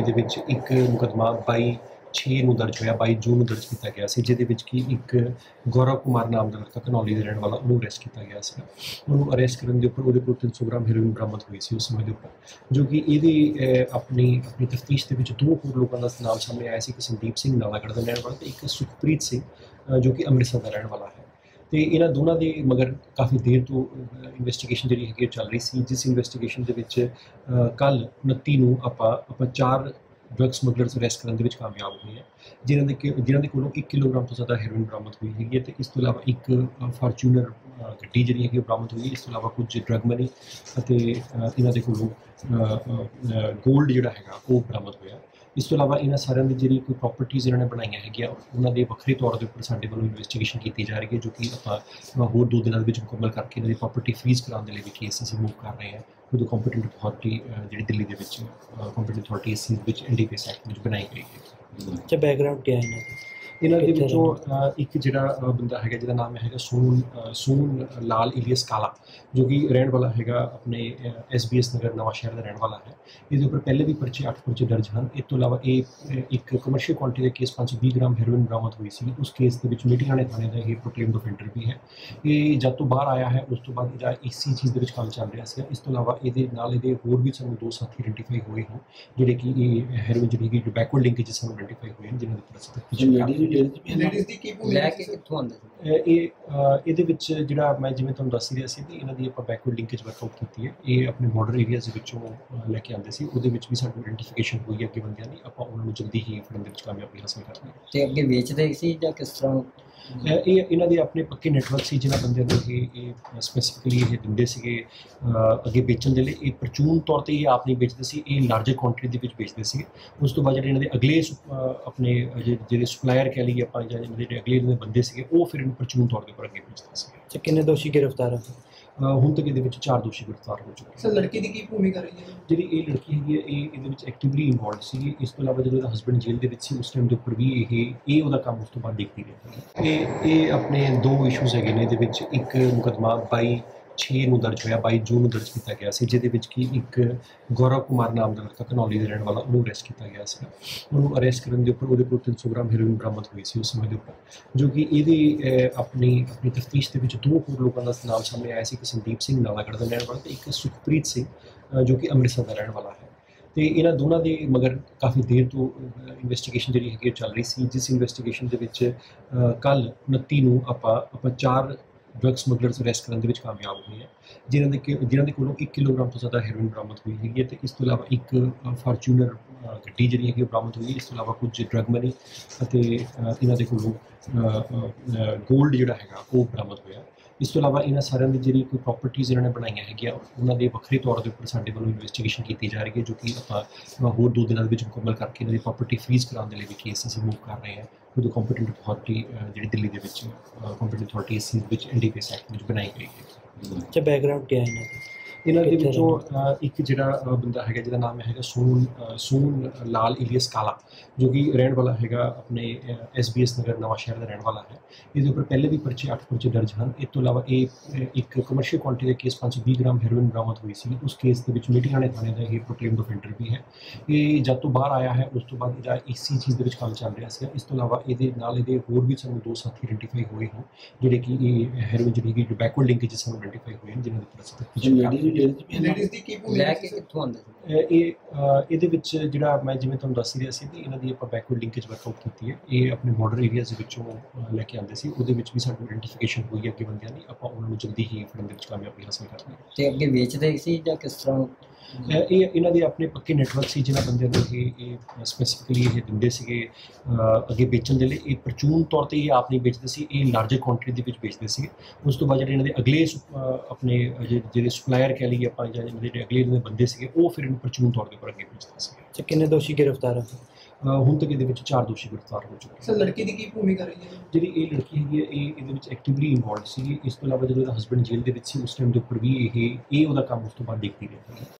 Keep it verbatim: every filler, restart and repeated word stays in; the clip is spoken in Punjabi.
ਦੇ ਵਿੱਚ ਇੱਕ ਮੁਕੱਦਮਾ ਬਾਈ ਛੇ ਨੂੰ ਦਰਜ ਹੋਇਆ, ਬਾਈ ਜੂਨ ਨੂੰ ਦਰਜ ਕੀਤਾ ਗਿਆ ਸੀ, ਜਿਹਦੇ ਵਿੱਚ ਕਿ ਇੱਕ ਗੌਰਵ ਕੁਮਾਰ ਨਾਮ ਦਾ ਲੜਕਾ ਘਨੌਲੀ ਦੇ ਰਹਿਣ ਵਾਲਾ, ਉਹਨੂੰ ਅਰੈਸਟ ਕੀਤਾ ਗਿਆ ਸੀ। ਉਹਨੂੰ ਅਰੈਸਟ ਕਰਨ ਦੇ ਉੱਪਰ ਉਹਦੇ ਕੋਲ ਤਿੰਨ ਸੌ ਗ੍ਰਾਮ ਹੈਰੋਇਨ ਬਰਾਮਦ ਹੋਈ ਸੀ ਉਸ ਸਮੇਂ ਦੇ ਉੱਪਰ, ਜੋ ਕਿ ਇਹਦੀ ਅਹ, ਆਪਣੀ ਆਪਣੀ ਤਫਤੀਸ਼ ਦੇ ਵਿੱਚ ਦੋ ਹੋਰ ਲੋਕਾਂ ਦਾ ਨਾਮ ਸਾਹਮਣੇ ਆਇਆ ਸੀ। ਇੱਕ ਸੰਦੀਪ ਸਿੰਘ ਨਾਲਾਗੜ੍ਹ ਦਾ ਰਹਿਣ ਵਾਲਾ ਤੇ ਇੱਕ ਸੁਖਪ੍ਰੀਤ ਸਿੰਘ ਅਹ, ਜੋ ਕਿ ਅੰਮ੍ਰਿਤਸਰ ਦਾ ਰਹਿਣ ਵਾਲਾ ਹੈ। ਤੇ ਇਹਨਾਂ ਦੋਨਾਂ ਦੇ ਮਗਰ ਕਾਫੀ ਦੇਰ ਤੋਂ ਇਨਵੈਸਟੀਗੇਸ਼ਨ ਜਿਹੜੀ ਹੈਗੀ ਉਹ ਚੱਲ ਰਹੀ ਸੀ, ਜਿਸ ਇਨਵੈਸਟੀਗੇਸ਼ਨ ਦੇ ਵਿੱਚ ਕੱਲ੍ਹ ਉਨੱਤੀ ਨੂੰ ਆਪਾਂ ਆਪਾਂ ਚਾਰ ਡਰੱਗ ਸਮਗਲਰਸ ਅਰੈਸਟ ਕਰਨ ਦੇ ਵਿੱਚ ਕਾਮਯਾਬ ਹੋਏ ਹੈ, ਜਿਨ੍ਹਾਂ ਦੇ ਕਿ- ਜਿਨ੍ਹਾਂ ਦੇ ਕੋਲੋਂ ਇੱਕ ਕਿਲੋਗ੍ਰਾਮ ਤੋਂ ਜ਼ਿਆਦਾ ਹੈਰੋਇਨ ਬਰਾਮਦ ਹੋਈ ਹੈਗੀ ਹੈ। ਤੇ ਇਸ ਤੋਂ ਇਲਾਵਾ ਇੱਕ ਫਾਰਚੂਨਰ ਗੱਡੀ ਜਿਹੜੀ ਹੈਗੀ ਉਹ ਬਰਾਮਦ ਹੋਈ ਹੈ। ਇਸ ਤੋਂ ਇਲਾਵਾ ਕੁਝ ਡਰੱਗ ਮਨੀ ਅਤੇ ਅ, ਇਹਨਾਂ ਦੇ ਕੋਲੋਂ ਗੋਲਡ ਜਿਹੜਾ ਹੈਗਾ ਉਹ ਬਰਾਮਦ ਹੋਇਆ। ਇਸ ਤੋਂ ਇਲਾਵਾ ਇਹਨਾਂ ਸਾਰਿਆਂ ਦੀ ਜਿਹੜੀ ਕੋਈ ਪ੍ਰਾਪਰਟੀਜ਼ ਇਹਨਾਂ ਨੇ ਬਣਾਈਆਂ ਹੈਗੀਆਂ, ਉਹਨਾਂ ਦੇ ਵੱਖਰੇ ਤੌਰ ਦੇ ਉੱਪਰ ਸਾਡੇ ਵੱਲੋਂ ਇਨਵੈਸਟੀਗੇਸ਼ਨ ਕੀਤੀ ਜਾ ਰਹੀ ਹੈ, ਜੋ ਕਿ ਆਪਾਂ ਅ, ਹੋਰ ਦੋ ਦਿਨਾਂ ਦੇ ਵਿੱਚ ਮੁਕੰਮਲ ਕਰਕੇ ਇਹਨਾਂ ਦੀ ਪ੍ਰਾਪਰਟੀ ਫਰੀਜ਼ ਕਰਾਉਣ ਦੇ ਲਈ ਵੀ ਕੇਸ ਅਸੀਂ ਮੂਵ ਕਰ ਰਹੇ ਹਾਂ। ਉਹਦੀ ਕੰਪੀਟੈਂਟ ਅਥਾਰਟੀ ਜਿਹੜੀ ਦਿੱਲੀ ਦੇ ਵਿੱਚ ਕੰਪੀਟੈਂਟ ਅਥਾਰਟੀ ਇਸ ਚੀਜ਼ ਵਿੱਚ N D P S act ਵਿੱਚ ਬਣਾਈ ਗਈ ਹੈ। ਅੱਛਾ, ਬੈਕਗ੍ਰਾਉਂਡ ਕੀ ਹੈ ਇਹਨਾਂ ਦਾ? ਇਹਨਾਂ ਦੇ ਕਿੱਥੇ ਵਿੱਚੋਂ ਅ, ਇੱਕ ਜਿਹੜਾ ਅ, ਬੰਦਾ ਹੈਗਾ ਜਿਹਦਾ ਨਾਮ ਹੈਗਾ ਸੋਨ ਅ, ਸੋਨ ਲਾਲ ਇਲੀਅਸ ਕਾਲਾ, ਜੋ ਕਿ ਰਹਿਣ ਵਾਲਾ ਹੈਗਾ ਆਪਣੇ ਐਸ ਬੀ ਐਸ ਨਗਰ ਨਵਾਂ ਸ਼ਹਿਰ ਦਾ ਰਹਿਣ ਵਾਲਾ ਹੈ। ਇਹਦੇ ਉੱਪਰ ਪਹਿਲੇ ਵੀ ਪਰਚੇ ਅੱਠ ਪਰਚੇ ਦਰਜ ਹਨ। ਇਸ ਤੋਂ ਇਲਾਵਾ ਇਹ ਅ, ਇੱਕ ਕਮਰਸ਼ੀਅਲ ਕੁਆਂਟੀਟੀ ਦੇ ਕੇਸ ਪੰਜ ਸੌ ਵੀਹ ਗ੍ਰਾਮ ਹੈਰੋਇਨ ਬਰਾਮਦ ਹੋਈ ਸੀ, ਉਸ ਕੇਸ ਦੇ ਵਿੱਚ ਮੀਟਿੰਗਾਣੇ ਥਾਣੇ ਦਾ ਇਹ ਪ੍ਰੋਕਲੇਮਡ ਅਫੈਂਡਰ ਵੀ ਹੈ। ਇਹ ਜਦ ਤੋਂ ਬਾਹਰ ਆਇਆ ਹੈ ਉਸ ਤੋਂ ਬਾਅਦ ਇਹਦਾ ਇਸੀ ਚੀਜ਼ ਦੇ ਵਿੱਚ ਕੰਮ ਚੱਲ ਰਿਹਾ ਸੀ। ਇਸ ਤੋਂ ਇਲਾਵਾ ਇਹਦੇ ਨਾਲ ਇਹਦੇ ਹੋਰ ਵੀ ਸਾਨੂੰ ਦੋ ਸਾਥੀ ਆਇਡੈਂਟੀਫਾਈ ਹੋਏ ਹਨ, ਜਿਹੜੇ ਕਿ ਇਹ ਹੈਰੋਇਨ ਜਿਹੜੀ ਹੈਗੀ ਬੈਕਵਰਡ ਲਿੰਕੇਜ ਸਾਨੂੰ ਆਇਡੈਂਟੀਫਾਈ ਹੋਏ ਹਨ, ਜਿਨ੍ਹਾਂ ਦੇ ਉੱਪਰ ਅਸੀਂ ਤਫਤੀਸ਼ ਕਰ ਰਹੇ ਹਾਂ। ਲੇਡੀਜ਼ ਦੀ ਕੀ ਭੂਮਿਕਾ ਲੈ ਕੇ ਕਿੱਥੋਂ ਆਉਂਦੇ ਸੀ? ਅਹ ਇਹ ਅਹ ਇਹਦੇ ਵਿੱਚ ਜਿਹੜਾ ਮੈਂ ਜਿਵੇਂ ਤੁਹਾਨੂੰ ਦੱਸ ਹੀ ਰਿਹਾ ਸੀ ਵੀ ਇਹਨਾਂ ਦੀ ਆਪਾਂ ਬੈਕਵਰਡ ਲਿੰਕੇਜ ਵਰਕਆਊਟ ਕੀਤੀ ਹੈ। ਇਹ ਆਪਣੇ ਬਾਰਡਰ ਏਰੀਆਜ਼ ਦੇ ਵਿੱਚੋਂ ਅਹ ਲੈ ਕੇ ਆਉਂਦੇ ਸੀ, ਉਹਦੇ ਵਿੱਚ ਵੀ ਸਾਡੀ ਆਇਡੈਂਟੀਫਿਕੇਸ਼ਨ ਹੋਈ ਹੈ ਅੱਗੇ ਬੰਦਿਆਂ ਦੀ। ਆਪਾਂ ਉਹਨਾਂ ਨੂੰ ਜਲਦੀ ਹੀ ਫੜਨ ਦੇ ਵਿੱਚ ਕਾਮਯਾਬੀ ਹਾਸਲ ਕਰ ਲਈ। ਤੇ ਅੱਗੇ ਵੇਚਦੇ ਸੀ ਜਾਂ ਕਿਸ ਤਰ੍ਹਾਂ? ਅਹ ਇਹ ਇਹਨਾਂ ਦੇ ਆਪਣੇ ਪੱਕੇ ਨੈਟਵਰਕ ਸੀ, ਜਿਨ੍ਹਾਂ ਬੰਦਿਆਂ ਨੂੰ ਇਹ ਇਹ ਸਪੈਸੀਫਿਕਲੀ ਇਹ ਦਿੰਦੇ ਸੀਗੇ ਅਹ ਅੱਗੇ ਵੇਚਣ ਦੇ ਲਈ। ਇਹ ਪਰਚੂਨ ਤੌਰ ਤੇ ਇਹ ਆਪ ਨਹੀਂ ਵੇਚਦੇ ਸੀ, ਇਹ ਲਾਰਜਰ ਕੁਆਂਟੀਟੀ ਦੇ ਵਿੱਚ ਵੇਚਦੇ ਸੀਗੇ। ਉਸ ਤੋਂ ਬਾਅਦ ਜਿਹੜੇ ਇਹਨਾਂ ਦੇ ਅਗਲੇ ਸੁਪ- ਅਹ ਆਪਣੇ ਜਿਹੜੇ ਜਿਹੜੇ ਸਪਲਾਇਰ ਕਹਿ ਲਈਏ ਆਪਾਂ, ਜਾਂ ਜਿਹੜੇ ਅਗਲੇ ਇਹਨਾਂ ਦੇ ਬੰਦੇ ਸੀਗੇ, ਉਹ ਫਿਰ ਇਹਨੂੰ ਪਰਚੂਨ ਤੌਰ ਦੇ ਉੱਪਰ ਅੱਗੇ ਵੇਚਦੇ ਸੀਗੇ। ਅੱਛਾ, ਕਿੰਨੇ ਦੋਸ਼ੀ ਗ੍ਰਿਫਤਾਰ ਹਨ? ਅਹ ਹੁਣ ਤੱਕ ਇਹਦੇ ਵਿੱਚ ਚਾਰ ਦੋਸ਼ੀ ਗ੍ਰਿਫਤਾਰ ਹੋ ਚੁੱਕੇ ਹਨ। ਸਰ ਲੜਕੀ ਦੀ ਕੀ ਭੂਮਿਕਾ ਰਹੀ ਹੈ? ਜਿਹੜੀ ਇਹ ਲੜਕੀ ਹੈਗੀ ਹੈ ਇਹ ਇਹਦੇ ਵਿੱਚ ਐਕਟਿਵਲੀ ਇਨਵੋਲਵਡ ਸੀ। ਇਸ ਤੋਂ ਇਲਾਵਾ ਜਦੋਂ ਇਹਦਾ ਹਸਬੰਡ ਜੇਲ੍ਹ ਦੇ ਵਿੱਚ ਸੀ ਉਸ ਟਾਈਮ ਦੇ ਉੱਪਰ ਵੀ ਇਹ ਇਹ ਉਹਦਾ ਕੰਮ ਉਸ ਤੋਂ ਬਾਅਦ ਦੇਖਦੀ ਰਹੀ। ਇਹ ਇਹ ਆਪਣੇ ਦੋ ਇਸ਼ੂਜ਼ ਹੈਗੇ ਨੇ ਇਹਦੇ ਵਿੱਚ। ਇੱਕ ਮੁਕੱਦਮਾ ਬਾਈ ਛੇ ਨੂੰ ਦਰਜ ਹੋਇਆ, ਬਾਈ ਜੂਨ ਨੂੰ ਦਰਜ ਕੀਤਾ ਗਿਆ ਸੀ, ਜਿਹਦੇ ਵਿੱਚ ਕਿ ਇੱਕ ਗੌਰਵ ਕੁਮਾਰ ਨਾਮ ਦਾ ਲੜਕਾ ਘਨੌਲੀ ਦੇ ਰਹਿਣ ਵਾਲਾ, ਉਹਨੂੰ ਅਰੈਸਟ ਕੀਤਾ ਗਿਆ ਸੀ। ਉਹਨੂੰ ਅਰੈਸਟ ਕਰਨ ਦੇ ਉੱਪਰ ਉਹਦੇ ਕੋਲ ਤਿੰਨ ਸੌ ਗ੍ਰਾਮ ਹੈਰੋਇਨ ਬਰਾਮਦ ਹੋਈ ਸੀ ਉਸ ਸਮੇਂ ਦੇ ਉੱਪਰ, ਜੋ ਕਿ ਇਹਦੀ ਅਹ, ਆਪਣੀ ਆਪਣੀ ਤਫਤੀਸ਼ ਦੇ ਵਿੱਚ ਦੋ ਹੋਰ ਲੋਕਾਂ ਦਾ ਨਾਮ ਸਾਹਮਣੇ ਆਇਆ ਸੀ। ਇੱਕ ਸੰਦੀਪ ਸਿੰਘ ਨਾਲਾਗੜ੍ਹ ਦਾ ਰਹਿਣ ਵਾਲਾ ਤੇ ਇੱਕ ਸੁਖਪ੍ਰੀਤ ਸਿੰਘ ਅਹ, ਜੋ ਕਿ ਅੰਮ੍ਰਿਤਸਰ ਦਾ ਰਹਿਣ ਵਾਲਾ ਹੈ। ਤੇ ਇਹਨਾਂ ਦੋਨਾਂ ਦੇ ਮਗਰ ਕਾਫੀ ਦੇਰ ਤੋਂ ਇਨਵੈਸਟੀਗੇਸ਼ਨ ਜਿਹੜੀ ਹੈਗੀ ਉਹ ਚੱਲ ਰਹੀ ਸੀ, ਜਿਸ ਇਨਵੈਸਟੀਗੇਸ਼ਨ ਦੇ ਵਿੱਚ ਕੱਲ੍ਹ ਉਨੱਤੀ ਨੂੰ ਆਪਾਂ ਆਪਾਂ ਚਾਰ ਡਰੱਗ ਸਮਗਲਰਸ ਅਰੈਸਟ ਕਰਨ ਦੇ ਵਿੱਚ ਕਾਮਯਾਬ ਹੋਏ ਹੈ, ਜਿਨ੍ਹਾਂ ਦੇ ਕਿ- ਜਿਨ੍ਹਾਂ ਦੇ ਕੋਲੋਂ ਇੱਕ ਕਿਲੋਗ੍ਰਾਮ ਤੋਂ ਜ਼ਿਆਦਾ ਹੈਰੋਇਨ ਬਰਾਮਦ ਹੋਈ ਹੈਗੀ ਹੈ। ਤੇ ਇਸ ਤੋਂ ਇਲਾਵਾ ਇੱਕ ਫਾਰਚੂਨਰ ਗੱਡੀ ਜਿਹੜੀ ਹੈਗੀ ਉਹ ਬਰਾਮਦ ਹੋਈ ਹੈ। ਇਸ ਤੋਂ ਇਲਾਵਾ ਕੁਝ ਡਰੱਗ ਮਨੀ ਅਤੇ ਅ, ਇਹਨਾਂ ਦੇ ਕੋਲੋਂ ਗੋਲਡ ਜਿਹੜਾ ਹੈਗਾ ਉਹ ਬਰਾਮਦ ਹੋਇਆ। ਇਸ ਤੋਂ ਇਲਾਵਾ ਇਹਨਾਂ ਸਾਰਿਆਂ ਦੀ ਜਿਹੜੀ ਕੋਈ ਪ੍ਰਾਪਰਟੀਜ਼ ਇਹਨਾਂ ਨੇ ਬਣਾਈਆਂ ਹੈਗੀਆਂ, ਉਹਨਾਂ ਦੇ ਵੱਖਰੇ ਤੌਰ ਦੇ ਉੱਪਰ ਸਾਡੇ ਵੱਲੋਂ ਇਨਵੈਸਟੀਗੇਸ਼ਨ ਕੀਤੀ ਜਾ ਰਹੀ ਹੈ, ਜੋ ਕਿ ਆਪਾਂ ਅ, ਹੋਰ ਦੋ ਦਿਨਾਂ ਦੇ ਵਿੱਚ ਮੁਕੰਮਲ ਕਰਕੇ ਇਹਨਾਂ ਦੀ ਪ੍ਰਾਪਰਟੀ ਫਰੀਜ਼ ਕਰਾਉਣ ਦੇ ਲਈ ਵੀ ਕੇਸ ਅਸੀਂ ਮੂਵ ਕਰ ਰਹੇ ਹਾਂ। ਉਹਦੀ ਕੰਪੀਟੈਂਟ ਅਥਾਰਟੀ ਜਿਹੜੀ ਦਿੱਲੀ ਦੇ ਵਿੱਚ ਕੰਪੀਟੈਂਟ ਅਥਾਰਟੀ ਇਸ ਚੀਜ਼ ਵਿੱਚ N D P S act ਵਿੱਚ ਬਣਾਈ ਗਈ ਹੈ। ਅੱਛਾ, ਬੈਕਗ੍ਰਾਉਂਡ ਕੀ ਹੈ ਇਹਨਾਂ ਦਾ? ਇਹਨਾਂ ਦੇ ਕਿੱਥੇ ਵਿੱਚੋਂ ਅ, ਇੱਕ ਜਿਹੜਾ ਅ, ਬੰਦਾ ਹੈਗਾ ਜਿਹਦਾ ਨਾਮ ਹੈਗਾ ਸੋਨ ਅ, ਸੋਨ ਲਾਲ ਇਲੀਅਸ ਕਾਲਾ, ਜੋ ਕਿ ਰਹਿਣ ਵਾਲਾ ਹੈਗਾ ਆਪਣੇ ਐਸ ਬੀ ਐਸ ਨਗਰ ਨਵਾਂ ਸ਼ਹਿਰ ਦਾ ਰਹਿਣ ਵਾਲਾ ਹੈ। ਇਹਦੇ ਉੱਪਰ ਪਹਿਲੇ ਵੀ ਪਰਚੇ ਅੱਠ ਪਰਚੇ ਦਰਜ ਹਨ। ਇਸ ਤੋਂ ਇਲਾਵਾ ਇਹ ਅ, ਇੱਕ ਕਮਰਸ਼ੀਅਲ ਕੁਆਂਟੀਟੀ ਦੇ ਕੇਸ ਪੰਜ ਸੌ ਵੀਹ ਗ੍ਰਾਮ ਹੈਰੋਇਨ ਬਰਾਮਦ ਹੋਈ ਸੀ, ਉਸ ਕੇਸ ਦੇ ਵਿੱਚ ਮੀਟਿੰਗਾਣੇ ਥਾਣੇ ਦਾ ਇਹ ਪ੍ਰੋਕਲੇਮਡ ਅਫੈਂਡਰ ਵੀ ਹੈ। ਇਹ ਜਦ ਤੋਂ ਬਾਹਰ ਆਇਆ ਹੈ ਉਸ ਤੋਂ ਬਾਅਦ ਇਹਦਾ ਇਸੀ ਚੀਜ਼ ਦੇ ਵਿੱਚ ਕੰਮ ਚੱਲ ਰਿਹਾ ਸੀ। ਇਸ ਤੋਂ ਇਲਾਵਾ ਇਹਦੇ ਨਾਲ ਇਹਦੇ ਹੋਰ ਵੀ ਸਾਨੂੰ ਦੋ ਸਾਥੀ ਆਇਡੈਂਟੀਫਾਈ ਹੋਏ ਹਨ, ਜਿਹੜੇ ਕਿ ਇਹ ਹੈਰੋਇਨ ਜਿਹੜੀ ਹੈਗੀ ਬੈਕਵਰਡ ਲਿੰਕੇਜ ਸਾਨੂੰ ਆਇਡੈਂਟੀਫਾਈ ਹੋਏ ਹਨ, ਜਿਨ੍ਹਾਂ ਦੇ ਉੱਪਰ ਅਸੀਂ ਤਫਤੀਸ਼ ਕਰ ਰਹੇ ਹਾਂ। ਲੇਡੀਜ਼ ਦੀ ਕੀ ਭੂਮਿਕਾ? ਲੈ ਕੇ ਕਿੱਥੋਂ ਆਉਂਦੇ ਸੀ? ਅਹ ਇਹ ਅਹ ਇਹਦੇ ਵਿੱਚ ਜਿਹੜਾ ਮੈਂ ਜਿਵੇਂ ਤੁਹਾਨੂੰ ਦੱਸ ਹੀ ਰਿਹਾ ਸੀ ਵੀ ਇਹਨਾਂ ਦੀ ਆਪਾਂ ਬੈਕਵਰਡ ਲਿੰਕੇਜ ਵਰਕਆਊਟ ਕੀਤੀ ਹੈ। ਇਹ ਆਪਣੇ ਬਾਰਡਰ ਏਰੀਆਜ਼ ਦੇ ਵਿੱਚੋਂ ਅਹ ਲੈ ਕੇ ਆਉਂਦੇ ਸੀ, ਉਹਦੇ ਵਿੱਚ ਵੀ ਸਾਡੀ ਆਇਡੈਂਟੀਫਿਕੇਸ਼ਨ ਹੋਈ ਹੈ ਅੱਗੇ ਬੰਦਿਆਂ ਦੀ। ਆਪਾਂ ਉਹਨਾਂ ਨੂੰ ਜਲਦੀ ਹੀ ਫੜਨ ਦੇ ਵਿੱਚ ਕਾਮਯਾਬੀ ਹਾਸਲ ਕਰ ਲਈ। ਤੇ ਅੱਗੇ ਵੇਚਦੇ ਸੀ ਜਾਂ ਕਿਸ ਤਰ੍ਹਾਂ? ਅਹ ਇਹ ਇਹਨਾਂ ਦੇ ਆਪਣੇ ਪੱਕੇ ਨੈਟਵਰਕ ਸੀ, ਜਿਨ੍ਹਾਂ ਬੰਦਿਆਂ ਨੂੰ ਇਹ ਇਹ ਸਪੈਸੀਫਿਕਲੀ ਇਹ ਦਿੰਦੇ ਸੀਗੇ ਅਹ ਅੱਗੇ ਵੇਚਣ ਦੇ ਲਈ। ਇਹ ਪਰਚੂਨ ਤੌਰ ਤੇ ਇਹ ਆਪ ਨਹੀਂ ਵੇਚਦੇ ਸੀ, ਇਹ ਲਾਰਜਰ ਕੁਆਂਟੀਟੀ ਦੇ ਵਿੱਚ ਵੇਚਦੇ ਸੀਗੇ। ਉਸ ਤੋਂ ਬਾਅਦ ਜਿਹੜੇ ਇਹਨਾਂ ਦੇ ਅਗਲੇ ਸੁਪ- ਅਹ ਆਪਣੇ ਜਿਹੜੇ ਜਿਹੜੇ ਸਪਲਾਇਰ ਕਹਿ ਲਈਏ ਆਪਾਂ, ਜਾਂ ਜਿਹੜੇ ਅਗਲੇ ਇਹਨਾਂ ਦੇ ਬੰਦੇ ਸੀਗੇ, ਉਹ ਫਿਰ ਇਹਨੂੰ ਪਰਚੂਨ ਤੌਰ ਦੇ ਉੱਪਰ ਅੱਗੇ ਵੇਚਦੇ ਸੀਗੇ। ਅੱਛਾ, ਕਿੰਨੇ ਦੋਸ਼ੀ ਗ੍ਰਿਫਤਾਰ ਹਨ? ਅਹ ਹੁਣ ਤੱਕ ਇਹਦੇ ਵਿੱਚ ਚਾਰ ਦੋਸ਼ੀ ਗ੍ਰਿਫਤਾਰ ਹੋ ਚੁੱਕੇ ਹਨ। ਸਰ ਲੜਕੀ ਦੀ ਕੀ ਭੂਮਿਕਾ ਰਹੀ ਹੈ? ਜਿਹੜੀ ਇਹ ਲੜਕੀ ਹੈਗੀ ਹੈ ਇਹ ਇਹਦੇ ਵਿੱਚ ਐਕਟਿਵਲੀ ਇਨਵੋਲਵਡ ਸੀ। ਇਸ ਤੋਂ ਇਲਾਵਾ ਜਦੋਂ ਇਹਦਾ ਹਸਬੰਡ ਜੇਲ੍ਹ ਦੇ ਵਿੱਚ ਸੀ ਉਸ ਟਾਈਮ ਦੇ ਉੱਪਰ ਵੀ ਇਹ ਇਹ ਉਹਦਾ ਕੰਮ ਉਸ ਤੋਂ ਬਾਅਦ ਦੇਖਦੀ ਰਹੀ।